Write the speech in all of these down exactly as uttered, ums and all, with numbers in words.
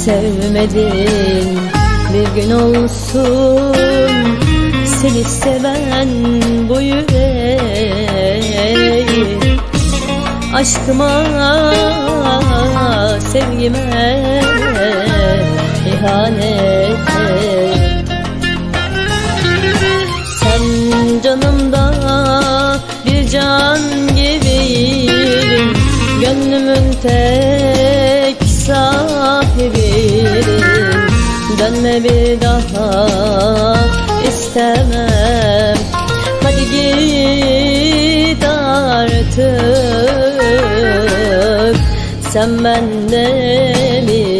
sevmedin. Bir gün olsun seni seven bu yüreği, aşkıma, sevgime ihanet et. Sen canımda bir can gibiydin, gönlümün tek sahibiydin. Dönme bir daha istemem, hadi git artık, sen bende mi?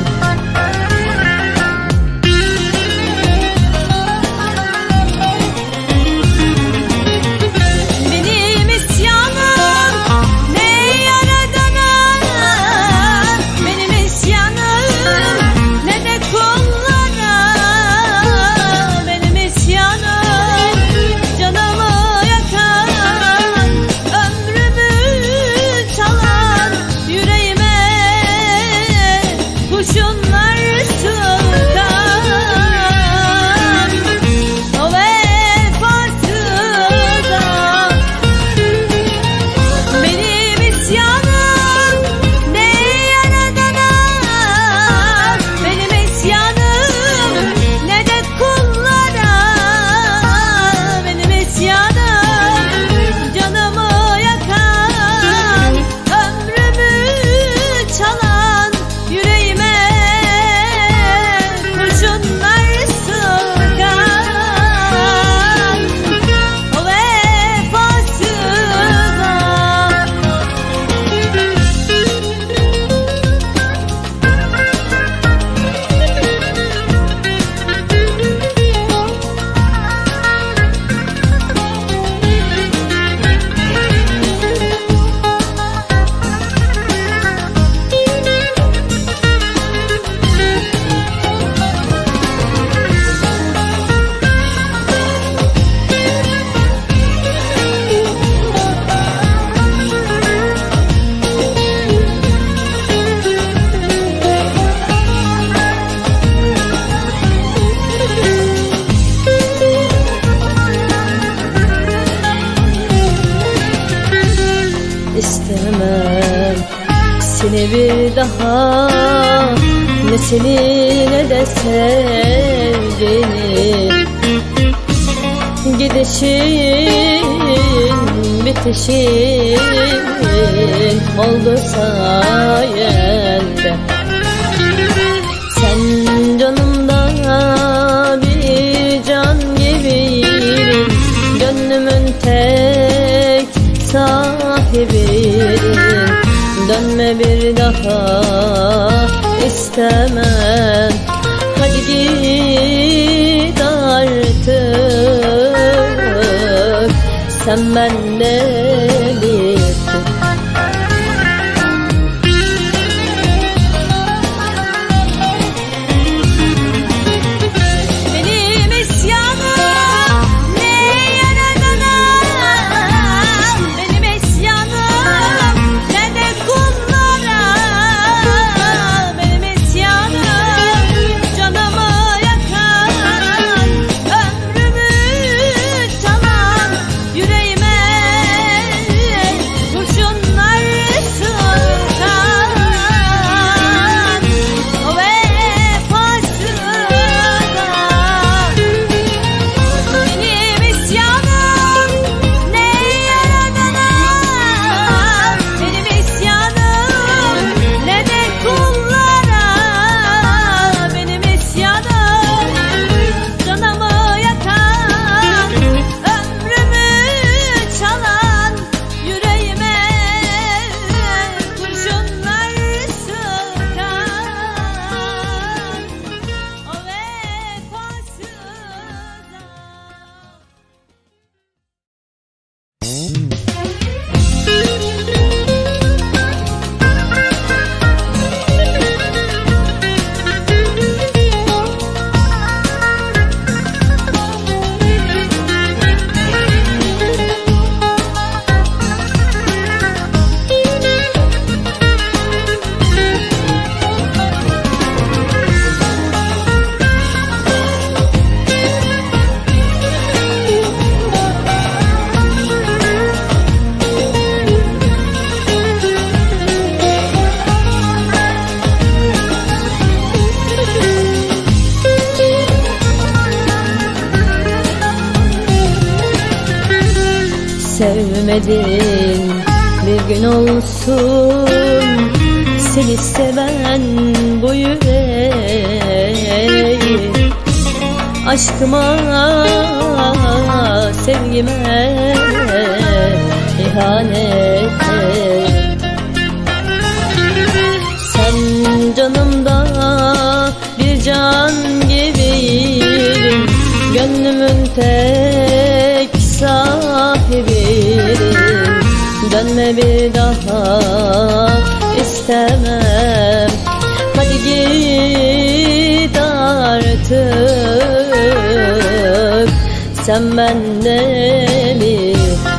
İstemem seni bir daha, ne seni ne de sevdiğini. Gidişin bitişin oldu sayende. Sen canımda bir can gibiydin, gönlümün tek sahibiydin. Dönme bir daha istemem, hadi git artık, sen bende bittin. Yüreğime sevmedin. Bir gün olsun seni seven bu yüreği, aşkıma, sevgime ihanet et. Sen canımda bir can gibiydin, gönlümün tek sahibiydim. Dönme bir daha, istemem. Hadi git artık, sen bende mi?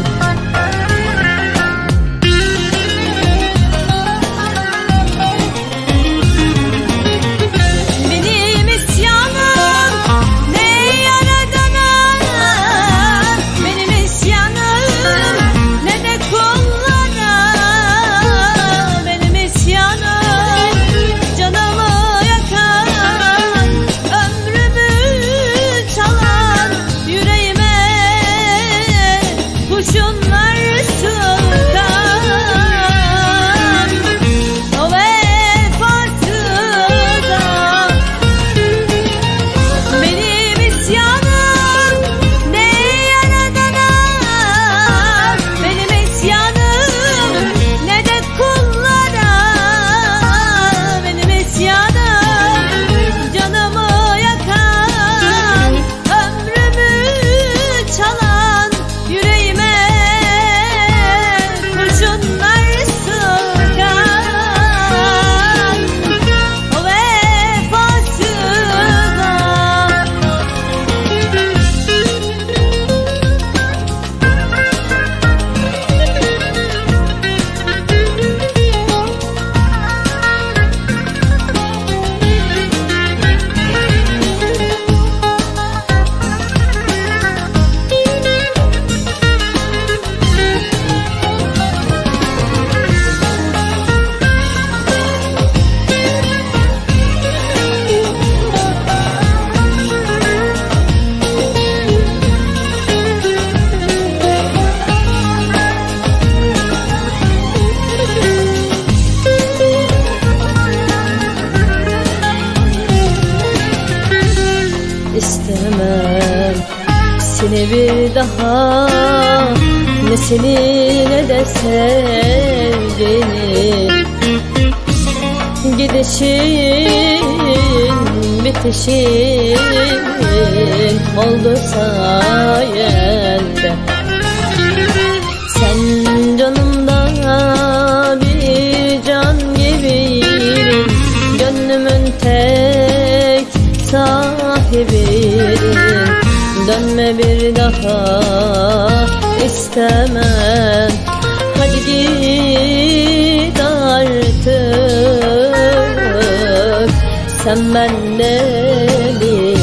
İstemem seni bir daha, ne seni ne de sevdiğini. Gidişin bitişin oldu sayende. Sen canımda bir can gibiydin, gönlümün tek sahibiydim. Dönme bir daha, istemem. Hadi git artık, sen bende bir.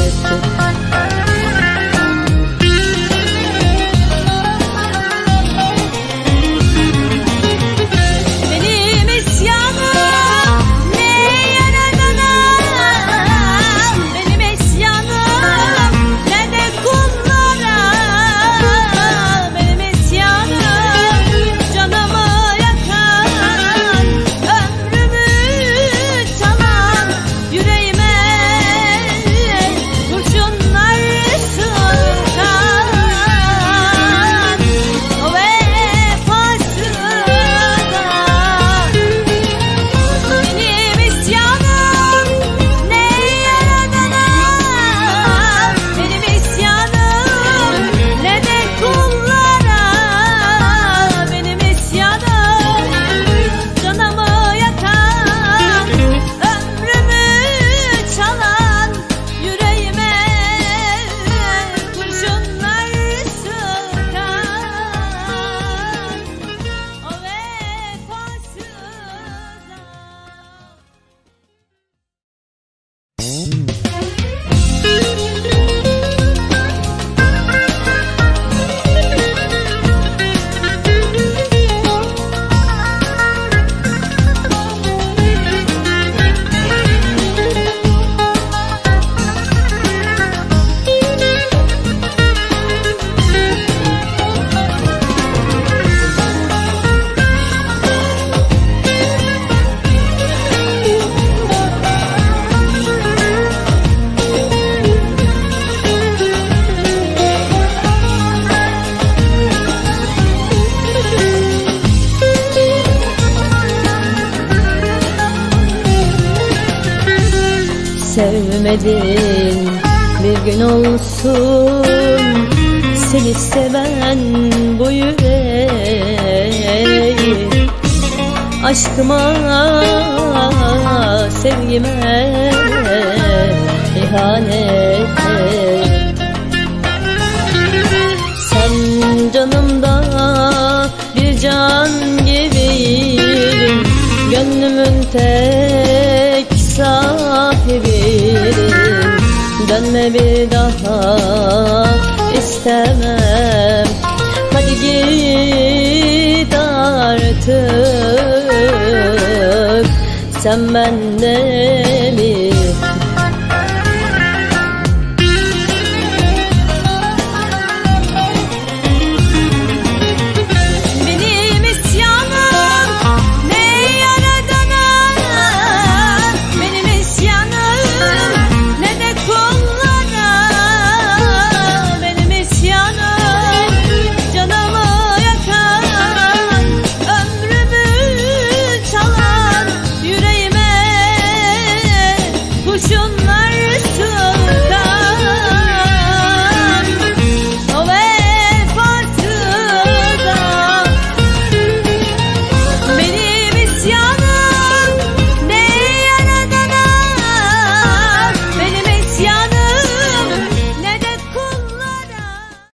sevmedin. Bir gün olsun seni seven bu yüreği, aşkıma, sevgime ihanet et. Sen canımda bir can gibiydin, gönlümün tek sahibiydim. Dönme bir daha, istemem. Hadi git artık, sen benden